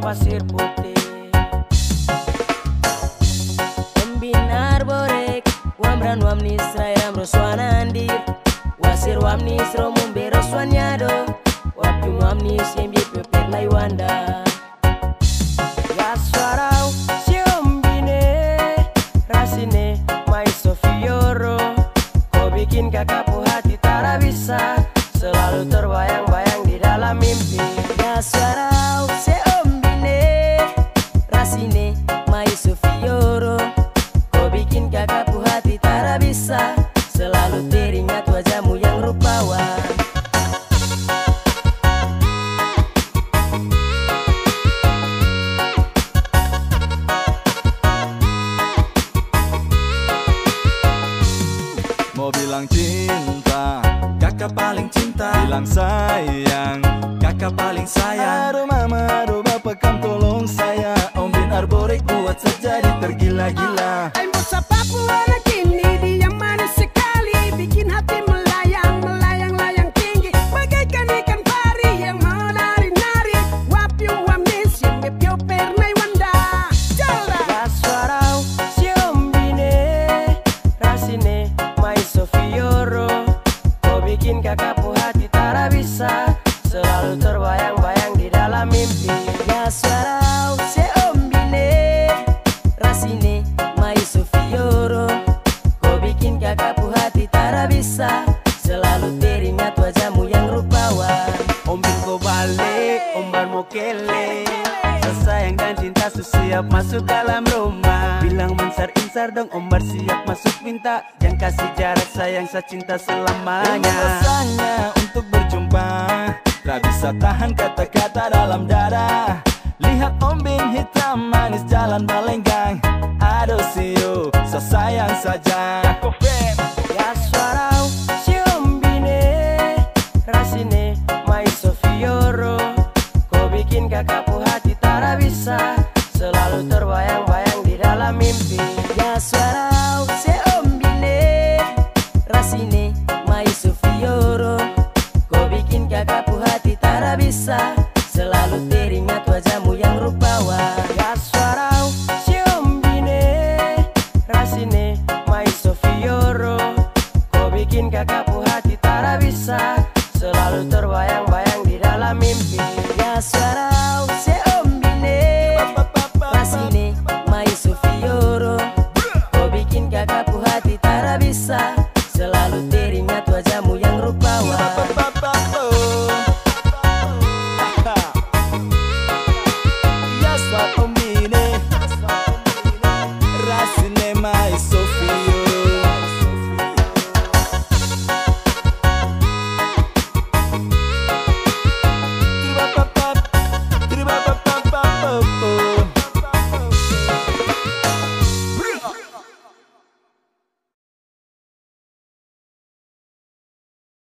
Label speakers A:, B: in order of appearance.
A: pasir putih. Pembinar borek wamran wamnis rayam roswanandir wasir wamnis romum beroswanyado wapjum wamnis yembi pepernai wanda ya suarau siombine rasine mai sofioro kau bikin kakakku hati tak bisa selalu terbayang-bayang di dalam mimpi ya suarau siombine rasine mai sofioro kau bikin kakakku hati tak bisa selalu teringat wajahmu yang rupawan.
B: Mau bilang cinta, kakak paling cinta. Bilang sayang, kakak paling sayang. Aduh mama, aduh bapak kam tolong saya. Om Bin Arborek buat sejadi tergila-gila.
C: Ayo sapapu anak ini dia manis sekali, bikin hati melayang, melayang-layang tinggi, bagaikan ikan pari yang menari-nari. Wapyu wamis yang bepyo pernai wanda. Jala.
A: Ya suarau siombine rasine mai sofioro kau bikin kakakku hati tak bisa selalu terbayang-bayang di dalam mimpi. Ya suarau siombine rasine mai sofioro kau bikin kakakku hati tak bisa selalu teringat wajahmu yang rupawan.
D: Om Bin kau balik, Om Ban mau kele. Sesayang dan cinta siap masuk dalam rumah. Bilang mensar-insar dong Om Bar siap masuk minta. Yang kasih jarak sayang secinta selamanya.
B: Rasanya untuk berjumpa, tak bisa tahan kata-kata dalam dada. Lihat Om Bin hitam manis jalan balenggang. Aduh siu, sesayang saja.
A: Ya suarau siombine rasine mai sofioro kau bikin kakakku hati tak bisa selalu terbayang-bayang di dalam mimpi. Ya suarau siombine rasine mai sofioro kau bikin kakakku hati tak bisa selalu teringat wajahmu yang rupawan. Ya suarau siombine rasine mai sofioro kau bikin kakakku hati tak bisa selalu terbayang-bayang di dalam mimpi. Ya suara